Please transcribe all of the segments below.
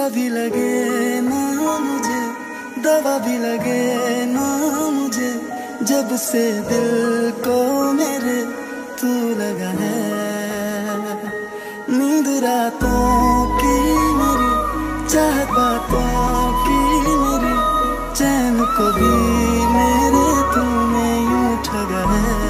दुआ भी लगे ना मुझे, दवा भी लगे ना मुझे, जब से दिल को मेरे तू लगा है। नींद रातों की मेरी, चाहत बातों की मेरी, चैन को भी मेरे तूने यूं ठगा है।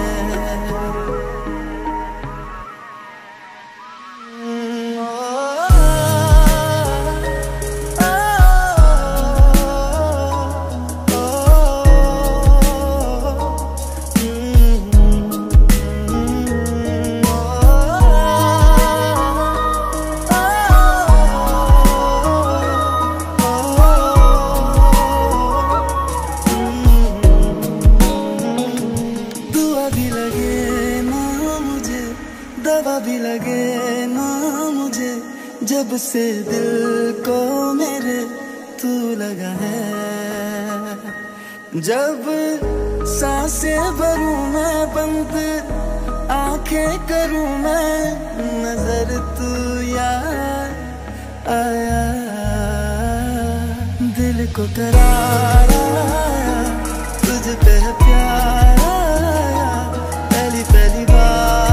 दवा भी लगे ना मुझे, जब से दिल को मेरे तू लगा है। जब सांसें भरूं मैं बंद, आंखें करूं मैं नजर, तू यार आया, दिल को करार आया, तुझ पे प्यार आया, पहली पहली बार।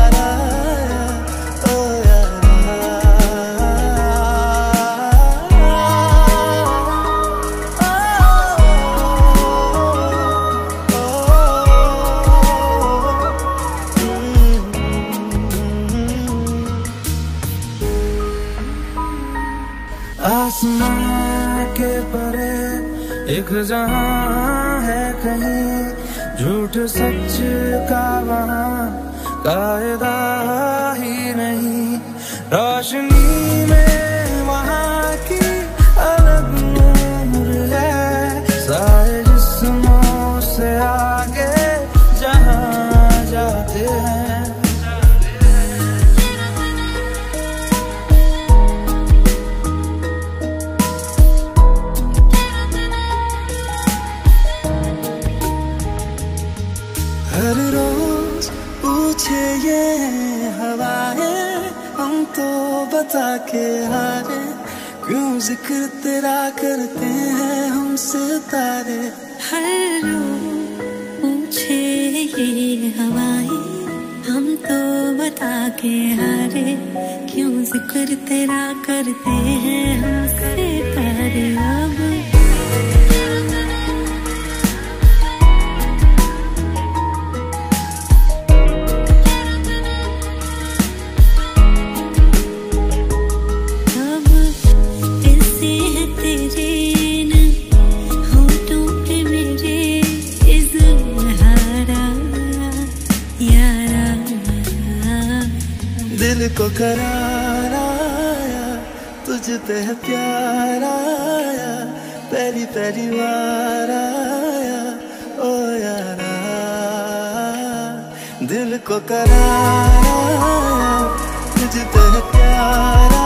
आसमां के परे एक जहां है कहीं, झूठ सच का वहां कायदा ही नहीं। रोशनी में वहां की अलग नूर है, सारे जिस्मों से आगे जहां जाते हैं। हर रोज पूछे ये हवाएं, हम तो बता के हारे, क्यों जिक्र तेरा करते हैं हम सितारे। हर रोज पूछे ये हवाएं, हम तो बता के हारे, क्यों जिक्र तेरा करते हैं हम सितारे। दिल को करार आया, तुझ पे प्यार आया, पहली पहली बार आया, ओ यारा। दिल को करार आया, तुझ पे प्यार